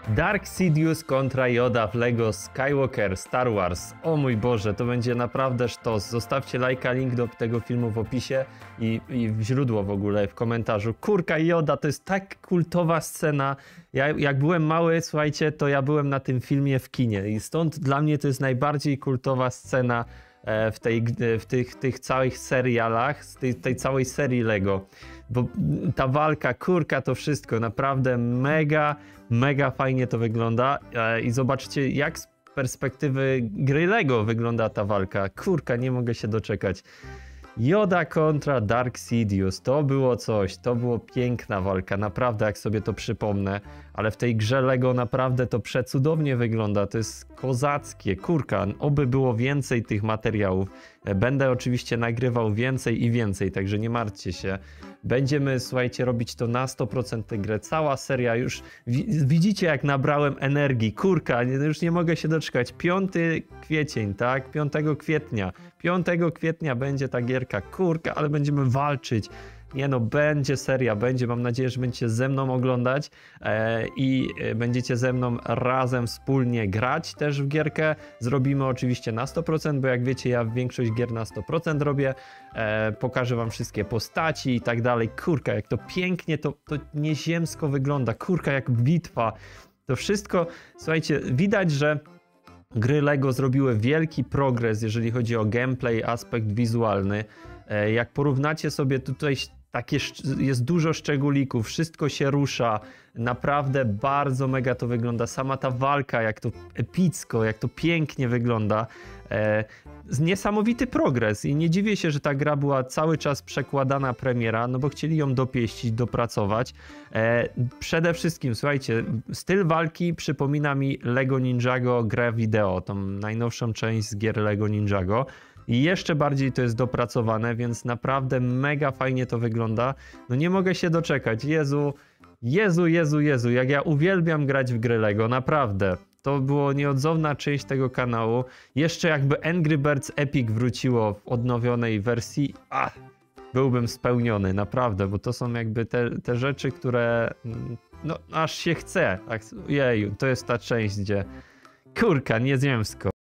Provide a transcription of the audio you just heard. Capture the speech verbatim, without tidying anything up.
Dark Sidious kontra Yoda w Lego Skywalker Star Wars. O mój Boże, to będzie naprawdę sztos. Zostawcie lajka, link do tego filmu w opisie i, i w źródło w ogóle, w komentarzu. Kurka Yoda, to jest tak kultowa scena. Ja, jak byłem mały, słuchajcie, to ja byłem na tym filmie w kinie i stąd dla mnie to jest najbardziej kultowa scena w, tej, w tych, tych całych serialach, z tej, tej całej serii Lego. Bo ta walka, kurka, to wszystko, naprawdę mega, mega fajnie to wygląda i zobaczcie, jak z perspektywy gry Lego wygląda ta walka. Kurka, nie mogę się doczekać. Yoda kontra Dark Sidious, to było coś, to było piękna walka, naprawdę, jak sobie to przypomnę, ale w tej grze Lego naprawdę to przecudownie wygląda, to jest kozackie, kurka, oby było więcej tych materiałów. Będę oczywiście nagrywał więcej i więcej, także nie martwcie się. Będziemy, słuchajcie, robić to na sto procent tę grę, cała seria, już widzicie, jak nabrałem energii, kurka, już nie mogę się doczekać. piąty kwiecień, tak, piątego kwietnia, piątego kwietnia będzie ta gierka, kurka, ale będziemy walczyć. Nie no, będzie seria, będzie, mam nadzieję, że będziecie ze mną oglądać e, i będziecie ze mną razem wspólnie grać też w gierkę. Zrobimy oczywiście na sto procent, bo jak wiecie, ja większość gier na sto procent robię. E, pokażę wam wszystkie postaci i tak dalej. Kurka, jak to pięknie, to, to nieziemsko wygląda. Kurka, jak bitwa. To wszystko, słuchajcie, widać, że gry Lego zrobiły wielki progres, jeżeli chodzi o gameplay, aspekt wizualny. E, jak porównacie sobie tutaj, takie jest dużo szczególików, wszystko się rusza, naprawdę bardzo mega to wygląda, sama ta walka, jak to epicko, jak to pięknie wygląda, e, niesamowity progres i nie dziwię się, że ta gra była cały czas przekładana premiera, no bo chcieli ją dopieścić, dopracować. E, przede wszystkim, słuchajcie, styl walki przypomina mi Lego Ninjago grę wideo, tą najnowszą część z gier Lego Ninjago. I jeszcze bardziej to jest dopracowane, więc naprawdę mega fajnie to wygląda. No nie mogę się doczekać. Jezu, Jezu, Jezu, Jezu, jak ja uwielbiam grać w gry Lego, naprawdę. To było nieodzowna część tego kanału. Jeszcze jakby Angry Birds Epic wróciło w odnowionej wersji, ach, byłbym spełniony, naprawdę, bo to są jakby te, te rzeczy, które no aż się chce. Jeju, to jest ta część, gdzie kurka, nieziemsko.